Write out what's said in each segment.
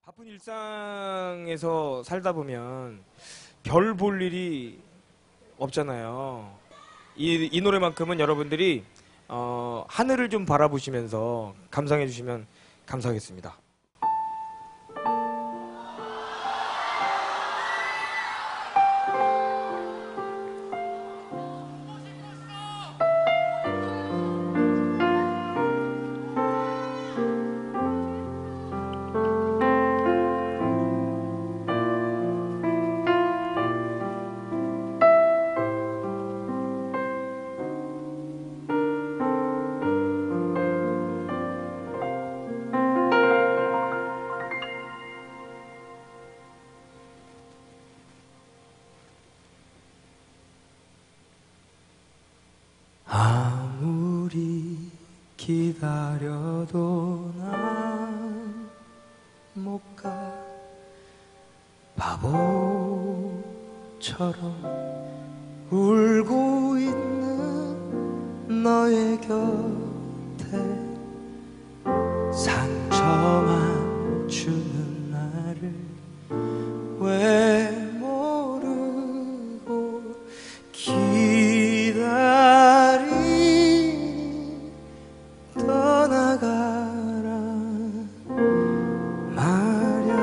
바쁜 일상에서 살다 보면 별 볼 일이 없잖아요. 이 노래만큼은 여러분들이 하늘을 좀 바라보시면서 감상해 주시면 감사하겠습니다. 아무리 기다려도 난 못 가. 바보처럼 울고 있는 너의 곁에 상처만 주는 나를 왜 모르고 기다리 떠나가라 말야.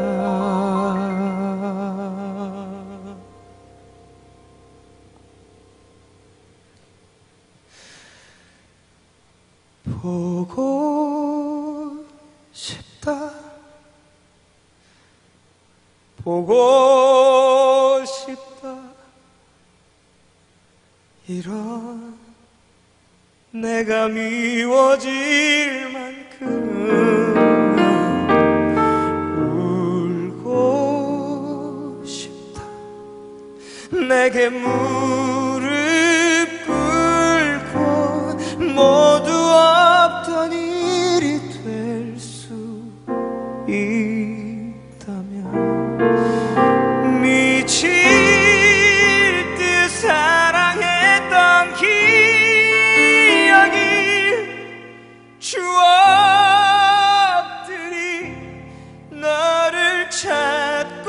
보고 싶다 보고 싶다 이런 내가 미워질 만큼 울고 싶다. 내게 무릎 꿇고 모두 없던 일이 될 수 있다면 미칠 듯 사랑했던 기억이 추억들이 너를 찾고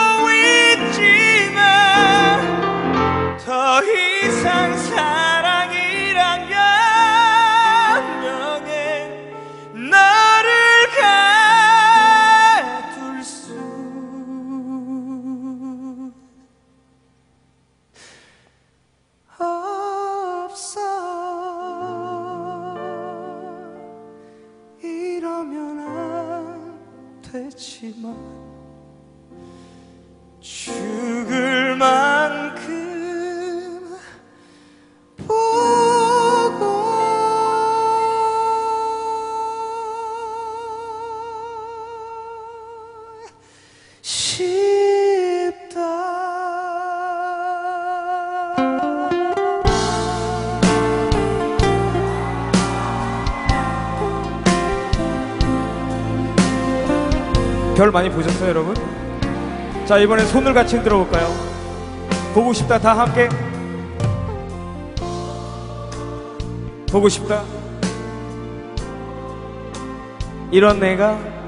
있지만 더 이상 사랑이란 변명에 너를 가둘 수 없어. 이러면 안 되지만 죽을 만큼 보고 싶다. 별 많이 보셨어요, 여러분? 자, 이번엔 손을 같이 흔들어 볼까요? 보고 싶다, 다 함께. 보고 싶다. 이런 내가